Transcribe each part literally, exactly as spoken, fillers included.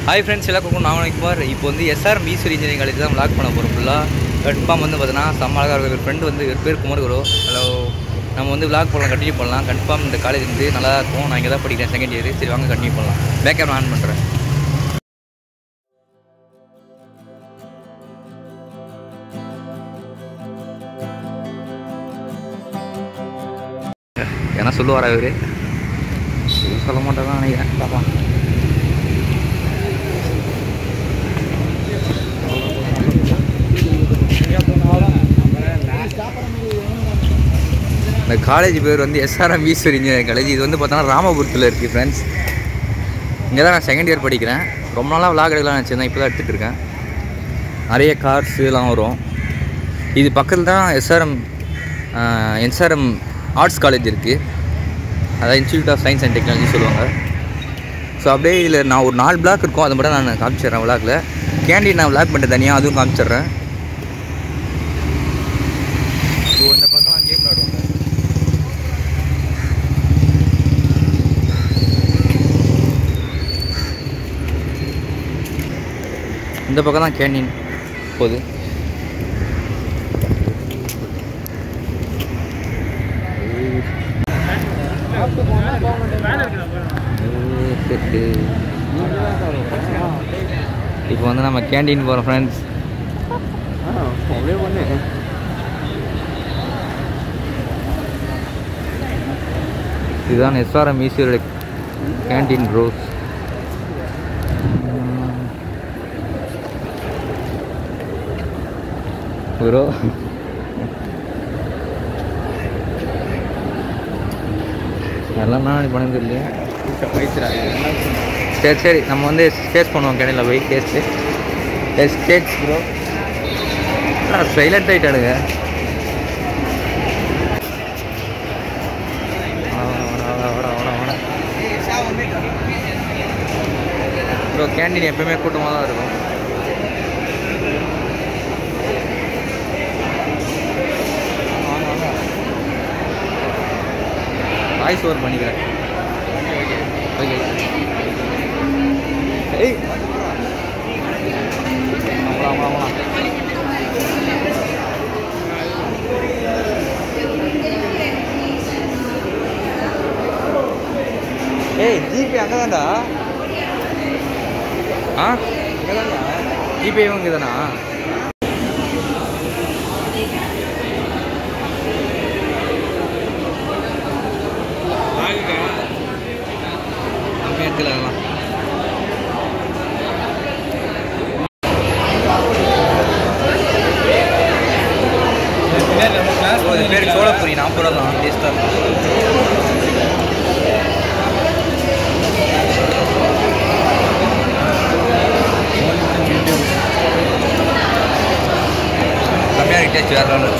Hi friends, எல்லாருக்கும் நான் குமார். இப்போ வந்து எஸ்ஆர்எம் ஈஸ்வரி இன்ஜினியரிங் காலேஜ் தான் வ்ளாக் பண்ண போகிறோம். ஃபுல்லாக கன்ஃபார்ம் வந்து பார்த்தீங்கன்னா செம்ம அழகாக இருக்கிற ஃப்ரெண்டு வந்து பேர் குமார் குரு. ஹலோ, நம்ம வந்து வ்ளாக் பண்ணலாம், கண்டினியூ பண்ணலாம். கன்ஃபார்ம் இந்த காலேஜ் வந்து நல்லா இருக்கும். நான் இங்கே தான் படிக்கிறேன், செகண்ட் இயர். சரி வாங்க கண்டினியூ பண்ணலாம். பேக் கேமரா ஆன் பண்ணுறேன். ஏன்னா சொல்லுவாரா இவர்? சொல்ல மாட்டேன் தான் நினைக்கிறேன். பார்க்கலாம். இந்த காலேஜ் பேர் வந்து எஸ்ஆர்எம் ஈஸ்வரி இன்ஜினியரிங் காலேஜ். இது வந்து பார்த்தோன்னா ராமபுரத்தில் இருக்குது ஃப்ரெண்ட்ஸ். இங்கே தான் நான் செகண்ட் இயர் படிக்கிறேன். ரொம்ப நாளாக விளாக் எடுக்கலாம் நினச்சிருந்தேன், இப்போ தான் எடுத்துகிட்டு இருக்கேன். நிறைய கார்ஸ் எல்லாம் வரும். இது பக்கத்தில் தான் எஸ்ஆர்எம் எஸ்ஆர்எம் ஆர்ட்ஸ் காலேஜ் இருக்குது. அதாவது institute of science and technology சொல்லுவாங்க. ஸோ அப்படியே இதில் நான் ஒரு நாலு பிளாக் இருக்கும், அதை மட்டும் நான் காமிச்சிடுறேன். விளாக்கில் கேண்டீன் நான் விளாக் பண்ணிட்டு தனியாக அதுவும் காமிச்சிட்றேன். ஸோ இந்த பக்கம்லாம் கேம் விளாடுவாங்க. இந்த பக்கம் தான் கேண்டீன் போகுது. இப்போ வந்து நம்ம கேண்டீன் போகிறோம் ஃப்ரெண்ட்ஸ். இதுதான் எஸ்ஆர்எம் ஈஸ்வரி கேண்டீன் ரோஸ். ப்ரோ எல்லாம் நான் பண்ணது இல்லையா? சரி சரி நம்ம வந்து ஸ்டேஜ் பண்ணுவோம். கேண்டீனில் போய் டேஸ்ட்டு ஸ்டேஜ் ப்ரோ சைலண்ட் ஆகிட்டானுங்க. ப்ரோ கேண்டீன் எப்பவுமே கூட்டமாக தான் இருக்கும். வாய்ஸ் ஓவர் பண்ணிக்கிறேன். ஓகே ஏய் ஆமாம் ஆமாம் ஆமாம் ஏய் ஜிபே அங்கே தான்டா. ஆ இங்கே தான்டா ஜிபே இங்கே தானா? எடுத்துக்கலாம். பேர் சோளப்பூரி நாற்பது ரூபா தான். டேஸ்ட்டாக இருக்கும். கம்மியாக டேஸ்ட் வேறு ஒன்று.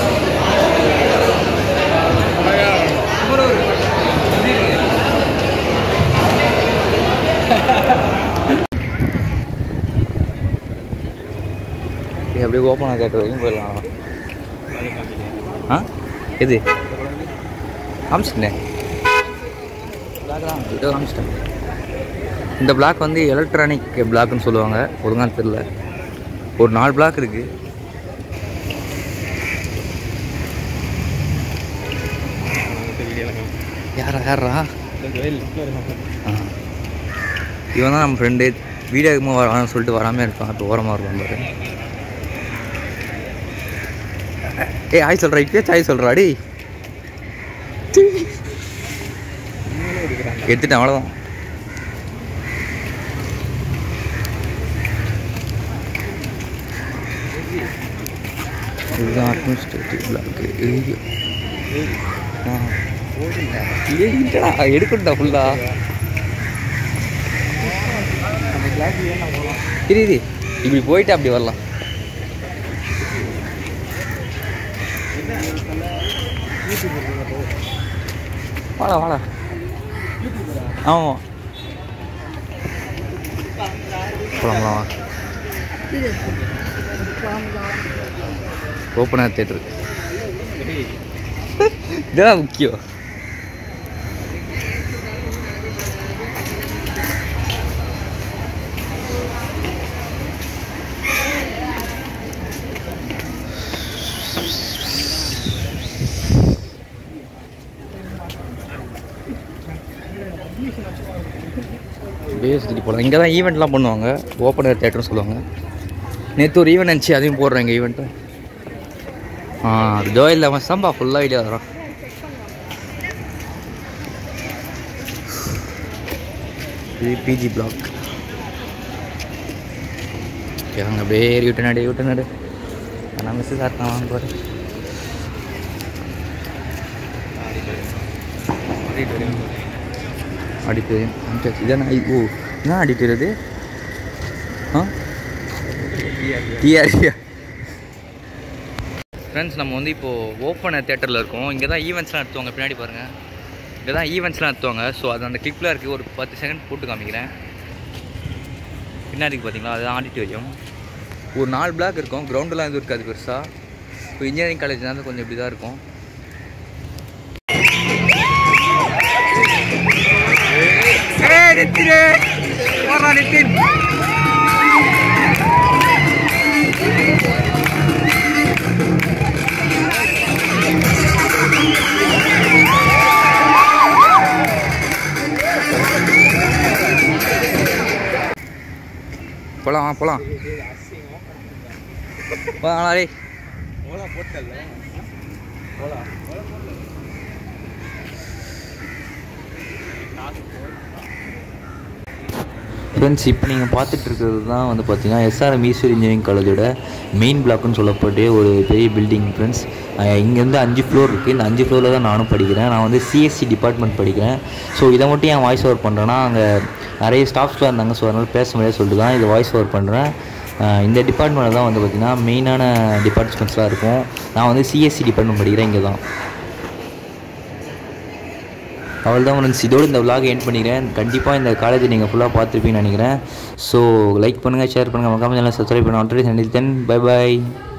அப்படியே ஓப்பனாக கேட்குற வரைக்கும் போயிடலாம். ஆ எது காமிச்சிட்டேன்? இதோ காமிச்சிட்டேன். இந்த பிளாக் வந்து எலக்ட்ரானிக் பிளாக்னு சொல்லுவாங்க. ஒழுங்காக தெரியல. ஒரு நாலு பிளாக் இருக்குது. யாரா யாரா இவன் தான் நம்ம ஃப்ரெண்டு. வீடியோக்குமா வரான்னு சொல்லிட்டு வராமல் இருப்பான். இப்போ ஓரமாக இருப்பான் பாரு. ஏய் ஆய் சொல்கிறா, இப்பயே சாய் சொல்கிறா. அடி எடுத்துட்டேன், அவ்வளோதான். இதுதான் அட்மினிஸ்ட்ரேட்டிவ் பிளாக்கு. எடுக்கட்டா ஃபுல்லா இது இப்படி போயிட்டு அப்படி வரலாம். வாடா வாடா. ஆமாம் போகலாங்களா? ஓப்பனாக தேட்டரு இதுதான் முக்கியம். பேசிட்டு போகலாம். இங்கே தான் ஈவெண்ட்லாம் பண்ணுவாங்க, ஓப்பன் ஏர் தேட்டர்னு சொல்லுவாங்க. நேற்று ஒரு ஈவெண்ட் இருந்துச்சு, அதையும் போடுறேன் எங்கள் ஈவெண்ட்டு. ஆ இதோ இல்லை மசாம்பா ஃபுல்லாக ஐடியா வரும். இது பிஜி பிளாக். ஓகே அங்கே அப்படியே யூட்டனாடு யூட்டனாடு நான் மிஸ்ஸு சார் நான் வாங்க போகிறேன். ஆடிட்டோரியம் இதான? ஓ என்ன ஆடிட்டோரியம் இது? ஆ டிஆர்சியா? ஃப்ரெண்ட்ஸ் நம்ம வந்து இப்போது ஓப்பன் தேட்டரில் இருக்கோம். இங்கே தான் ஈவெண்ட்ஸ்லாம் நடத்துவாங்க. பின்னாடி பாருங்கள், இங்கே தான் ஈவெண்ட்ஸ்லாம் நடத்துவாங்க. ஸோ அது அந்த கிளிப்பில் இருக்குது. ஒரு பத்து செகண்ட் போட்டு காமிக்கிறேன். பின்னாடிக்கு பார்த்தீங்களா, அதுதான் ஆடிட்டோரியம். ஒரு நாலு பிளாக் இருக்கும். கிரவுண்டெலாம் எதுவும் இருக்காது பெருசாக. இப்போ இன்ஜினியரிங் காலேஜ் தான் கொஞ்சம் இப்படி தான் இருக்கும். போலாம் போலாம் போலாம் ஃப்ரெண்ட்ஸ். இப்போ நீங்கள் பார்த்துட்டு இருக்கிறது தான் வந்து பார்த்தீங்கன்னா எஸ்ஆர்எம் ஈஸ்வரி இன்ஜினியரிங் காலேஜோட மெயின் பிளாக்னு சொல்லப்பட்டு ஒரு பெரிய பில்டிங் ஃப்ரெண்ட்ஸ். இங்கேருந்து அஞ்சு ஃப்ளோர் இருக்குது. இந்த அஞ்சு ஃப்ளோரில் தான் நானும் படிக்கிறேன். நான் வந்து சிஎஸ்சி டிபார்ட்மெண்ட் படிக்கிறேன். ஸோ இதை மட்டும் என் வாய்ஸ் ஓவர் பண்ணுறேன்னா, அங்கே நிறைய ஸ்டாஃப்ஸ்லாம் இருந்தாங்க. ஸோ அதனால் பேச முடியாது சொல்லிட்டு தான் இதை வாய்ஸ் ஓவர் பண்ணுறேன். இந்த டிபார்ட்மெண்ட்டில் தான் வந்து பார்த்திங்கன்னா மெயினான டிபார்ட்மெண்ட்ஸ்லாம் இருக்கும். நான் வந்து சிஎஸ்சி டிபார்ட்மெண்ட் படிக்கிறேன். இங்கே தான் அவள் தான் ஃப்ரெண்ட்ஸ். இதோடு இந்த விலாகை எண்ட் பண்ணிக்கிறேன். கண்டிப்பாக இந்த காலேஜை நீங்கள் ஃபுல்லாக பார்த்துருப்பீங்கன்னு நினைக்கிறேன். ஸோ லைக் பண்ணுங்கள், ஷேர் பண்ணுங்கள், மறக்காம சேனலை சப்ஸ்கிரைப் பண்ணுங்கள். தென் பை பாய்.